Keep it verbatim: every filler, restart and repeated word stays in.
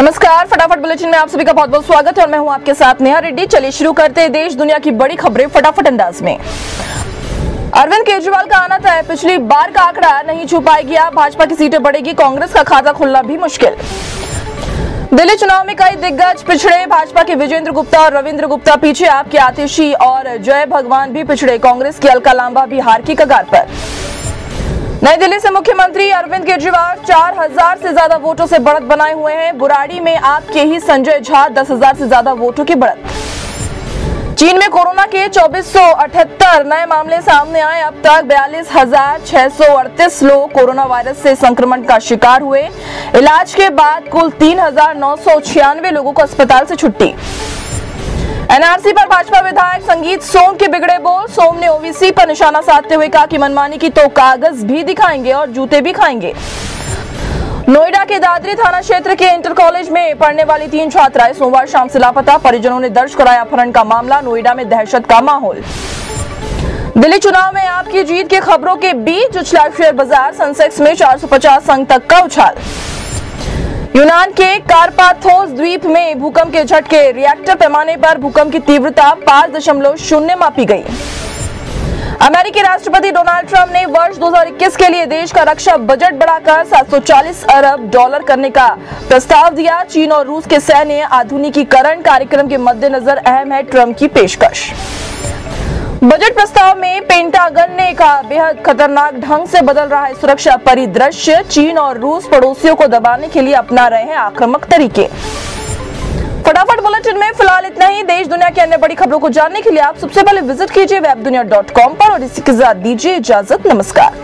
नमस्कार, फटाफट बुलेटिन में आप सभी का बहुत बहुत स्वागत है और मैं हूं आपके साथ नेहा रेड्डी। चलिए शुरू करते हैं देश दुनिया की बड़ी खबरें फटाफट अंदाज में। अरविंद केजरीवाल का आना तय, पिछली बार का आंकड़ा नहीं छू पाएगी आप, भाजपा की सीटें बढ़ेगी, कांग्रेस का खाता खुलना भी मुश्किल। दिल्ली चुनाव में कई दिग्गज पिछड़े, भाजपा के विजेंद्र गुप्ता और रविंद्र गुप्ता पीछे, आपके आतिशी और जय भगवान भी पिछड़े, कांग्रेस की अलका लांबा भी हार की कगार पर। नई दिल्ली से मुख्यमंत्री अरविंद केजरीवाल चार हजार से ज्यादा वोटों से बढ़त बनाए हुए हैं। बुराड़ी में आपके ही संजय झा दस हजार से ज्यादा वोटों की बढ़त। चीन में कोरोना के चौबीस सौ अठहत्तर नए मामले सामने आए, अब तक बयालीस हजार छह सौ अड़तीस लोग कोरोना वायरस से संक्रमण का शिकार हुए। इलाज के बाद कुल तीन हजार नौ सौ छियानवे लोगों को अस्पताल से छुट्टी। एनआरसी पर भाजपा विधायक संगीत सोम के बिगड़े बोल, सोम ने ओवीसी पर निशाना साधते हुए कहा कि मनमानी की तो कागज भी दिखाएंगे और जूते भी खाएंगे। नोएडा के दादरी थाना क्षेत्र के इंटर कॉलेज में पढ़ने वाली तीन छात्राएं सोमवार शाम से लापता, परिजनों ने दर्ज कराया अपहरण का मामला, नोएडा में दहशत का माहौल। दिल्ली चुनाव में आपकी जीत की खबरों के बीच उछला शेयर बाजार, सेंसेक्स में चार सौ पचास अंक तक का उछाल। यूनान के कार्पाथोस द्वीप में भूकंप के झटके, रिएक्टर पैमाने पर भूकंप की तीव्रता पांच दशमलव शून्य मापी गई। अमेरिकी राष्ट्रपति डोनाल्ड ट्रंप ने वर्ष दो हज़ार इक्कीस के लिए देश का रक्षा बजट बढ़ाकर सात सौ चालीस अरब डॉलर करने का प्रस्ताव दिया। चीन और रूस के सैन्य आधुनिकीकरण कार्यक्रम के मद्देनजर अहम है ट्रंप की पेशकश। बजट प्रस्ताव में पेंटागन ने कहा बेहद खतरनाक ढंग से बदल रहा है सुरक्षा परिदृश्य, चीन और रूस पड़ोसियों को दबाने के लिए अपना रहे हैं आक्रामक तरीके। फटाफट बुलेटिन में फिलहाल इतना ही। देश दुनिया की अन्य बड़ी खबरों को जानने के लिए आप सबसे पहले विजिट कीजिए वेब दुनिया डॉट कॉम पर और इसी के साथ दीजिए इजाजत। नमस्कार।